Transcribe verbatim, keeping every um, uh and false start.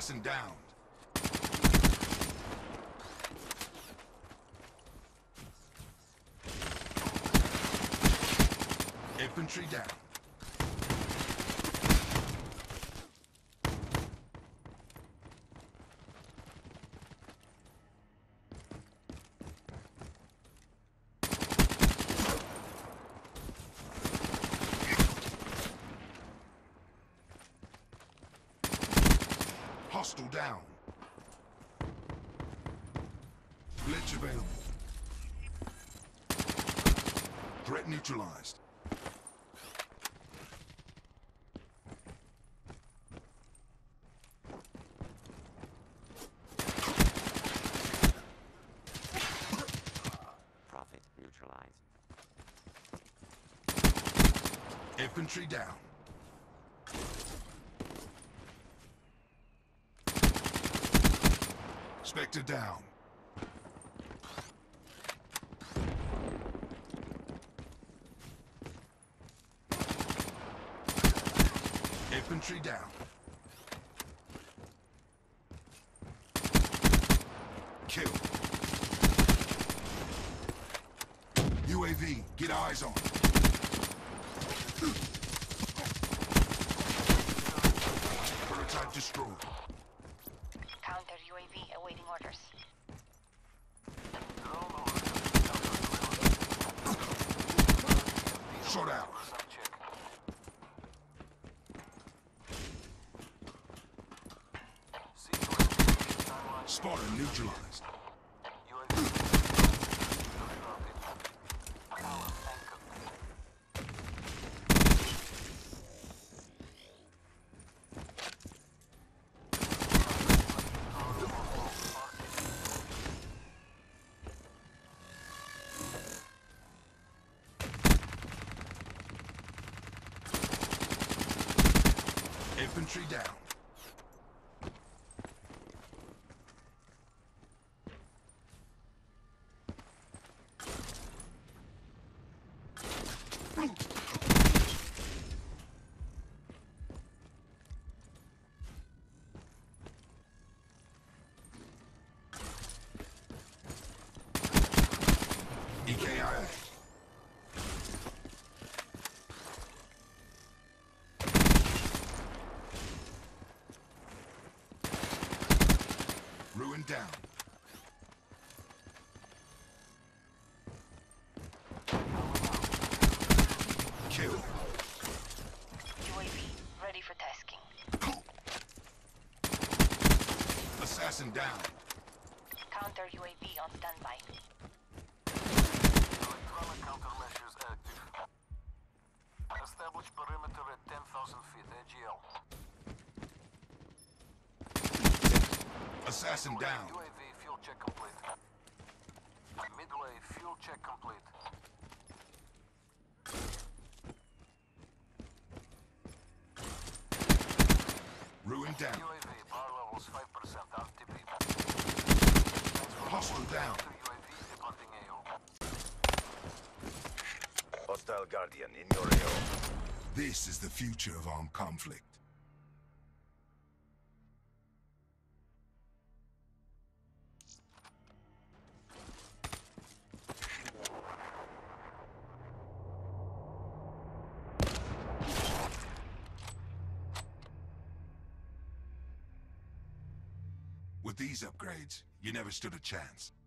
Assassin downed. Infantry down. Hostile down. Blitz available. Threat neutralized. Prophet neutralized. Infantry down. Spectre down. Infantry down. Kill. U A V, get eyes on. Prototype destroyed. Counter U A V awaiting orders. Shot out. Spotter neutralized. Infantry down. E K I A. Ruin down. Kill. U A V ready for tasking. Assassin down. Counter U A V on standby. Electronic countermeasures active. Establish perimeter at ten thousand feet, A G L. Assassin down. U A V fuel check complete. Midway fuel check complete. Ruin down. U A V power levels five percent R T B. Hostile down. U A V departing A O. Hostile Guardian in your A O. This is the future of armed conflict. With these upgrades, you never stood a chance.